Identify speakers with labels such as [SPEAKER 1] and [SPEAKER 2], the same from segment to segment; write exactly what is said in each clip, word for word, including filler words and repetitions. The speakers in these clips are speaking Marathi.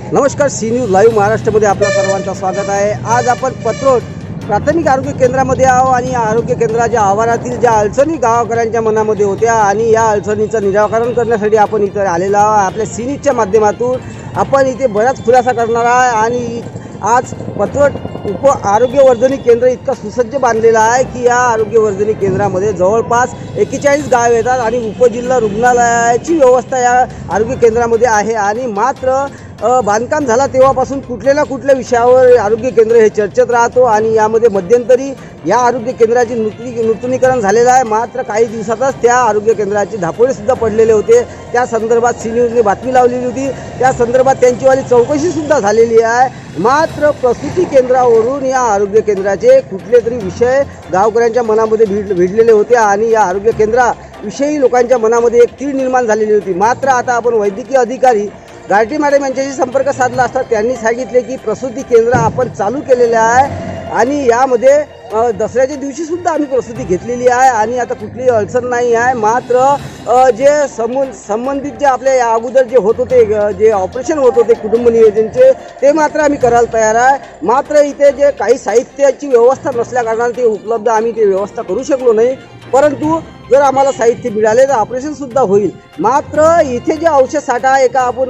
[SPEAKER 1] नमस्कार, सी न्यूज लाईव्ह महाराष्ट्रामध्ये आपल्या सर्वांचं स्वागत आहे। आज आपण पत्रोड प्राथमिक आरोग्य केंद्रामध्ये आहो आणि या आरोग्य केंद्राच्या आवारातील ज्या अडचणी गावकऱ्यांच्या मनामध्ये होत्या आणि या अडचणीचं निराकरण करण्यासाठी आपण इथं आलेलो आहोत। आपल्या सी न्यूजच्या माध्यमातून आपण इथे बराच खुलासा करणार आहे आणि आज पत्रोड उप आरोग्यवर्धिनी केंद्र इतका सुसज्ज बांधलेला आहे की या आरोग्यवर्धिनी केंद्रामध्ये जवळपास एक्केचाळीस गाव येतात आणि उपजिल्हा रुग्णालयाची व्यवस्था या आरोग्य केंद्रामध्ये आहे आणि मात्र बांधकाम झाला तेव्हापासून कुठल्या ना कुठल्या विषयावर आरोग्य केंद्र हे चर्चेत राहतो आणि यामध्ये मध्यंतरी या आरोग्य केंद्राची नूतनी नूतनीकरण झालेलं आहे। मात्र काही दिवसातच त्या आरोग्य केंद्राची धापोळेसुद्धा पडलेले होते। त्या संदर्भात सी न्यूजने बातमी लावलेली होती। त्या संदर्भात त्यांचीवाली चौकशीसुद्धा झालेली आहे। मात्र प्रसूती केंद्रावरून या आरोग्य केंद्राचे कुठले तरी विषय गावकऱ्यांच्या मनामध्ये भिड भिडलेले होते आणि या आरोग्य केंद्राविषयी लोकांच्या मनामध्ये एक तीळ निर्माण झालेली होती। मात्र आता आपण वैद्यकीय अधिकारी गारटे मॅडम यांच्याशी संपर्क साधला असता त्यांनी सांगितले की प्रसूती केंद्र आपण चालू केलेले आहे आणि यामध्ये दसऱ्याच्या दिवशी सुद्धा आम्ही प्रसूती घेतलेली आहे आणि आता कुठलीही अडचण नाही आहे। मात्र जे संबंध संबंधित जे आपल्या या अगोदर जे होत होते जे ऑपरेशन होत होते कुटुंब नियोजनचे ते मात्र आम्ही करायला तयार आहे। मात्र इथे जे काही साहित्याची व्यवस्था नसल्याकारणाने ते उपलब्ध आम्ही ते व्यवस्था करू शकलो नाही, परंतु जर आम्हाला साहित्य मिळाले तर ऑपरेशनसुद्धा होईल। मात्र इथे जे औषध साठा एका आपण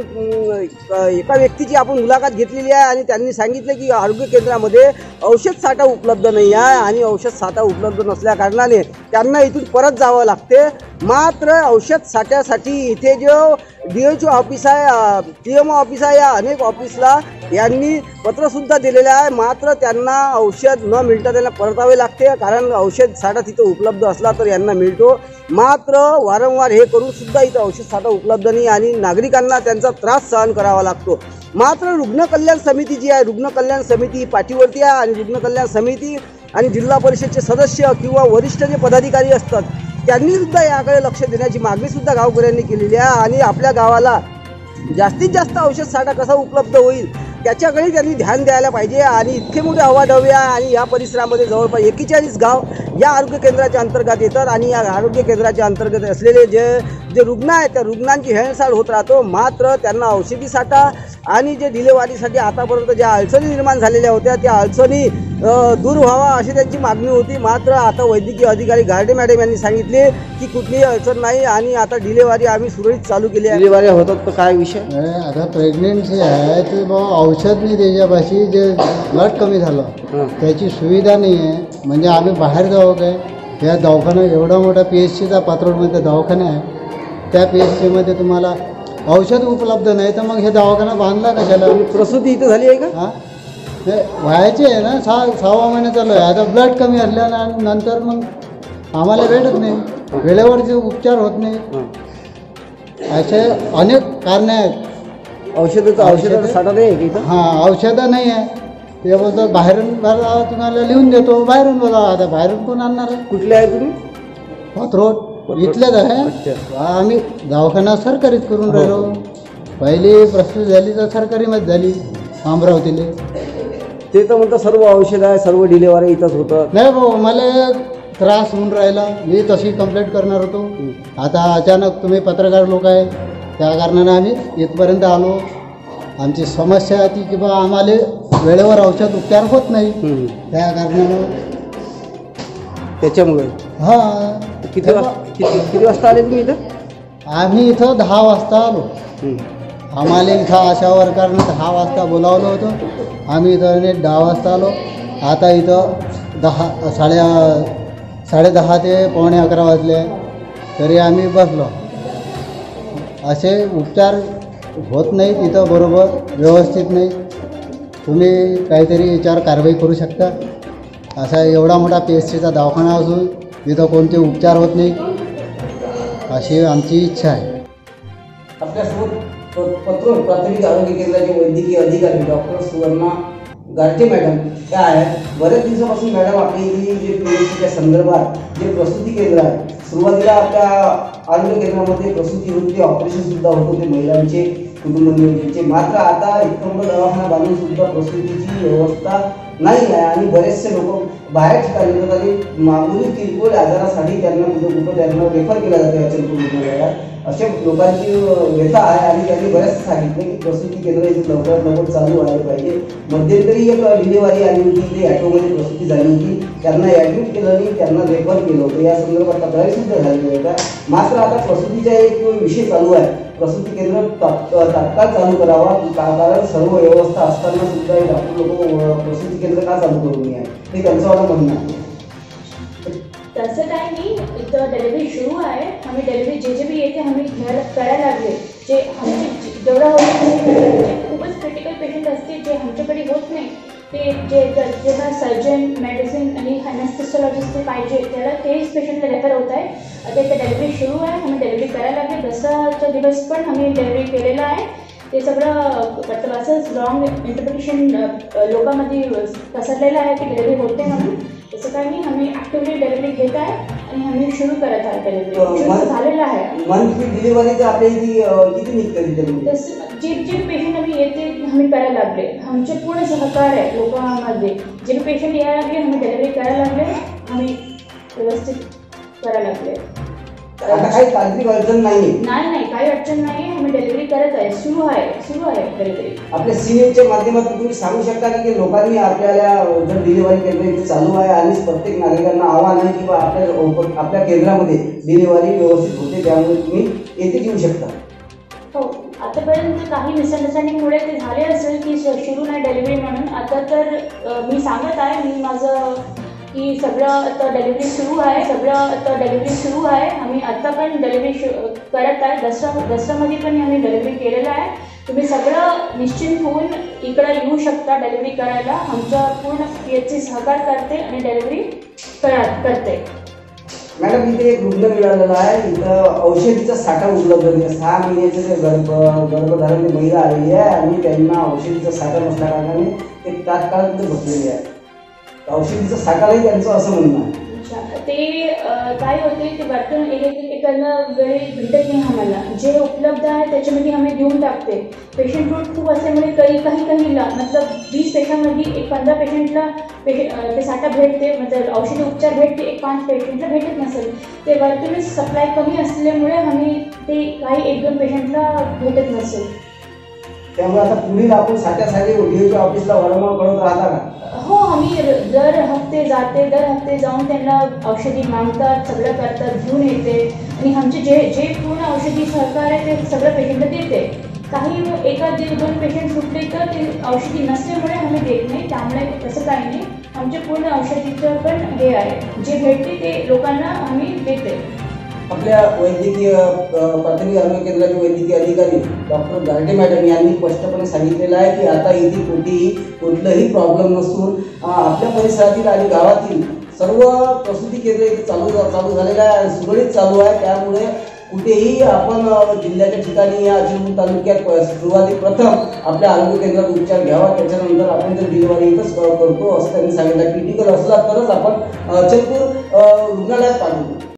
[SPEAKER 1] एका व्यक्तीची आपण मुलाखत घेतलेली आहे आणि त्यांनी सांगितले की आरोग्य केंद्रामध्ये औषध साठा उपलब्ध नाही आहे आणि औषध साठा उपलब्ध नसल्याकारणाने त्यांना इथून परत जावं लागते। मात्र औषध साठ्यासाठी इथे जो डी एच ओ ऑफिस आहे, टी एम ओ ऑफिस आहे, या अनेक ऑफिसला यांनी पत्रसुद्धा दिलेलं आहे। मात्र त्यांना औषध न मिळता त्यांना परतावे लागते, कारण औषध साठा तिथं उपलब्ध असला तर यांना मिळतो। मात्र वारंवार हे करून सुद्धा इथं औषध साठा उपलब्ध नाही आणि नागरिकांना त्यांचा त्रास सहन करावा लागतो। मात्र रुग्ण कल्याण समिती जी आहे, रुग्ण कल्याण समिती पाठीवरती आहे आणि रुग्ण कल्याण समिती आणि जिल्हा परिषदचे सदस्य किंवा वरिष्ठ जे पदाधिकारी असतात त्यांनी सुद्धा याकडे लक्ष देण्याची मागणी सुद्धा गावकऱ्यांनी केलेली आहे आणि आपल्या गावाला जास्तीत जास्त औषध साठा कसा उपलब्ध होईल त्याच्याकडे त्यांनी ध्यान द्यायला पाहिजे। आणि इतके मोठे अवाढव्य आहे आणि या परिसरामध्ये जवळपास एक्केचाळीस गाव या आरोग्य केंद्राच्या अंतर्गत येतात आणि या आरोग्य केंद्राच्या अंतर्गत असलेले जे जे रुग्ण आहेत त्या रुग्णांची हेळसांड होत राहतो। मात्र त्यांना औषधी साठा आणि जे डिलेवरीसाठी आतापर्यंत ज्या अडचणी निर्माण झालेल्या होत्या त्या अडचणी दूर व्हावा अशी त्यांची मागणी होती। मात्र आता वैद्यकीय अधिकारी गारटे मॅडम यांनी सांगितले की कुठलीही अडचण नाही आणि आता डिलेवरी आम्ही सुरळीत चालू केली आहे। डिलेवरी होतात तर काय विषय
[SPEAKER 2] आता प्रेग्नेन्सी आहे ते बाबा औषध नाही त्याच्यापाशी जे ब्लड कमी झालं त्याची सुविधा नाही आहे, म्हणजे आम्ही बाहेर जाऊ काय या दवाखाना एवढा मोठा पी एच सीचा पात्रोडमध्ये दवाखाना आहे, त्या पी एच सीमध्ये तुम्हाला औषध उपलब्ध नाही तर मग हे दवाखाना बांधला कशाला?
[SPEAKER 1] प्रसूती इथं झाली आहे का?
[SPEAKER 2] हां व्हायचे आहे ना, सहा सहावा महिना चालू आहे। आता ब्लड कमी असल्यानंतर मग आम्हाला भेटत नाही, वेळेवरचे उपचार होत नाही, असे अनेक कारणे आहेत।
[SPEAKER 1] औषधाचं औषधाचा साठा नाही आहे की?
[SPEAKER 2] हां औषधं नाही आहे, ते बोलतात बाहेरून बघा तुम्हाला लिहून देतो, बाहेरून बघा। आता बाहेरून कोण आणणार आहे?
[SPEAKER 1] कुठले आहे तुम्ही?
[SPEAKER 2] पात्रोड इथलेच आहे। आम्ही दवाखाना सरकारीत करून राहिलो, पहिली प्रस्तुत झाली तर सरकारीमध्ये झाली अमरावतीले।
[SPEAKER 1] ते तर म्हणतं सर्व औषध आहे, सर्व डिलेवरी इथंच होतं।
[SPEAKER 2] नाही भाऊ, मला त्रास होऊन राहिला, मी तशी कंप्लेंट करणार होतो। आता अचानक तुम्ही पत्रकार लोक आहे त्या कारणाने आम्ही इथपर्यंत आलो। आमची समस्या ती की बा आम्हाला वेळेवर औषध उपचार होत नाही, त्या कारणानं
[SPEAKER 1] त्याच्यामुळे
[SPEAKER 2] हां।
[SPEAKER 1] किती वाजता किती किती वाजता आले तुम्ही इथं?
[SPEAKER 2] आम्ही इथं दहा वाजता आलो। आम्हाला इथं आशा वर्करनं दहा वाजता बोलावलं होतं, आम्ही इथं नीट दहा वाजता आलो। आता इथं दहा साडे साडे दहा ते पावणे अकरा वाजले तरी आम्ही बसलो। असे उपचार होत नाहीत इथं, बरोबर व्यवस्थित नाही। तुम्ही काहीतरी याच्यावर कारवाई करू शकता। असा एवढा मोठा पी एच सीचा दवाखाना असून इथं कोणते उपचार होत नाही अशी आमची इच्छा आहे।
[SPEAKER 1] आपल्यासोबत पत्रोड प्राथमिक आरोग्य केंद्राचे वैद्यकीय अधिकारी डॉक्टर सुवर्णा गारटे मॅडम त्या आहेत। बऱ्याच दिवसापासून मॅडम आपली जे पी एच सीच्या संदर्भात जे प्रसूती केंद्र आहे, सुरुवातीला आपल्या आरोग्य केंद्रामध्ये प्रसूती होती, ऑपरेशनसुद्धा होत होते महिलांचे कुटुंब नियोजनचे। मात्र आता इतकं मोठं दवाखाना बांधून सुद्धा प्रसूतीची व्यवस्था नाही आहे आणि बरेचसे लोक बाहेर ठिकाणी येतात आणि मामूली किरकोळ आजारासाठी त्यांना कुठं कुठं त्यांना रेफर केला जातं याच्या रुग्णालयात अशा लोकांची व्यथा आहे आणि त्यांनी बऱ्याच सांगितले की प्रसूती केंद्र इथे लवकरात लवकर चालू व्हायला पाहिजे. मध्यंतरी एक डिलिव्हरी आली होती, ते ॲटोमध्ये प्रसूती झाली होती, त्यांना ॲडमिट केलं आणि त्यांना रेफर केलं होतं. या संदर्भात तक्रारी सुद्धा झालेली होत्या. मात्र आता प्रसूतीचा एक विषय चालू आहे, प्रसूती केंद्र तात्काळ चालू करावा, कारण सर्व व्यवस्था असताना सुद्धा डॉक्टर लोक प्रसूती केंद्र का चालू करू नये हे त्यांचं मला म्हणणं आहे.
[SPEAKER 3] तसं काही नाही, इथं डिलिव्हरी सुरू आहे. आम्ही डिलिव्हरी जे जे बी येते आम्ही घ्यायला करायला लागले. जे आमचे जेवढं होते जे खूपच क्रिटिकल पेशंट असते जे आमच्याकडे होत नाही, ते जे जेव्हा सर्जन मेडिसिन आणि ॲनेस्थेसियोलॉजिस्ट ते पाहिजे त्याला तेच पेशंटला रेफर होत आहे. आता इथं डिलिव्हरी सुरू आहे, आम्ही डिलिव्हरी करायला लागले. दसराचा दिवस पण आम्ही डिलिव्हरी केलेलं आहे. ते सगळं मतलब असंच रॉंग इंटरप्रिटेशन लोकांमध्ये पसरलेलं आहे की डिलिव्हरी होते म्हणून. तसं काही नाही, आम्ही ॲक्टिव्हली डिलिव्हरी घेत आहे आणि आम्ही सुरू करत आहे. डिलिव्हरी सुरू झालेलं आहे.
[SPEAKER 1] मंथली डिलिव्हरीचं आपल्या इथे किती निघतं?
[SPEAKER 3] तसं जे जे पेशंट आम्ही येते आम्ही करायला लागले. आमचे पूर्ण सहकार्य आहे लोकांमध्ये. जे पेशंट यायला लागले आम्ही डिलिव्हरी करायला लागले, आम्ही व्यवस्थित करायला लागले.
[SPEAKER 1] आता काही तांत्रिक अडचण नाही
[SPEAKER 3] नाही नाही काही अडचण नाही आहे. आम्ही डिलिव्हरी करत आहे, सुरू आहे सुरू आहे डिलिव्हरी.
[SPEAKER 1] आपल्या सीएमच्या माध्यमातून तुम्ही सांगू शकता की लोकांनी आपल्याला जर डिलिव्हरी केंद्र इथे चालू आहे आणि प्रत्येक नागरिकांना आव्हान आहे किंवा आपल्या आपल्या केंद्रामध्ये डिलिव्हरी व्यवस्थित होते, त्यामुळे तुम्ही येथे येऊ शकता.
[SPEAKER 3] हो, आतापर्यंत काही मिसअंडरस्टँडिंगमुळे ते झाले असेल की सुरू नाही डिलिव्हरी म्हणून. आता तर मी सांगत आहे, मी माझं की सगळं आता डिलिव्हरी सुरू आहे, सगळं आता डिलिव्हरी सुरू आहे. आम्ही आत्ता पण डिलिव्हरी शु करत आहे. दसरा दसऱ्यामध्ये पण आम्ही डिलिव्हरी केलेलं आहे. तुम्ही सगळं निश्चिंत होऊन इकडं येऊ शकता डिलिव्हरी करायला. आमच्या पूर्ण पी एच सी सहकार करते आणि डिलिव्हरी करा करते.
[SPEAKER 1] मॅडम, इथे एक रुग्ण मिळालेला आहे, इथं औषधीचा साठा उपलब्ध नाही. सहा महिन्याचे ते गर्भ गर्भधारणी महिला आलेली आहे आणि त्यांना औषधीचा साठा नसल्या कारणाने ते तात्काळ तिथे बसलेले आहे. औषधीचा साठाही त्यांचं असं म्हणणं आहे.
[SPEAKER 3] ते काय होते ते वर्तन एक एक एकाला वेळी भेटत नाही आम्हाला. जे उपलब्ध आहे त्याच्यामध्ये आम्ही देऊन टाकते. पेशंट लोड खूप असल्यामुळे काही काही काहीला मतलब वीस पेशंटमध्ये एक पंधरा पेशंटला पेशंट ते साठा भेटते, मतलब औषधी उपचार भेटते, एक पाच पेशंटला भेटत नसेल. ते वरतूनच सप्लाय कमी असल्यामुळे आम्ही ते काही एक दोन पेशंटला भेटत नसेल.
[SPEAKER 1] त्यामुळे आता पुढील आपण साठ्यासाठी डीओच्या ऑफिसला वारंवार कळत राहता का?
[SPEAKER 3] हो, आम्ही दर हफ्ते जाते, दर हफ्ते जाऊन त्यांना औषधी मागतात, सगळं करतात, घेऊन येते आणि आमचे जे जे पूर्ण औषधी सहकार आहे ते सगळं पेशंटला देते. काही एका दीड दोन पेशंट सुटले तर ते औषधी नसल्यामुळे आम्ही देत नाही. त्यामुळे तसं काही नाही, आमचे पूर्ण औषधीचं पण हे आहे, जे भेटते ते लोकांना आम्ही देते.
[SPEAKER 1] आपल्या वैद्यकीय प्राथमिक आरोग्य केंद्राचे वैद्यकीय अधिकारी डॉक्टर गारडे मॅडम यांनी स्पष्टपणे सांगितलेलं आहे की आता इथे कुठेही कुठलंही प्रॉब्लेम नसून आपल्या परिसरातील आणि गावातील सर्व प्रसूती केंद्र इथे चालू चालू झालेलं आहे, सुरळीत चालू आहे. त्यामुळे कुठेही आपण जिल्ह्याच्या ठिकाणी या चिमूर तालुक्यात सुरुवाती प्रथम आपल्या आरोग्य केंद्रात उपचार घ्यावा, त्याच्यानंतर आपण जर डिलिव्हरी इथंच करतो असं त्यांनी सांगितलं. क्रिटिकल असला तरच आपण चिमूर रुग्णालयात पाठवतो.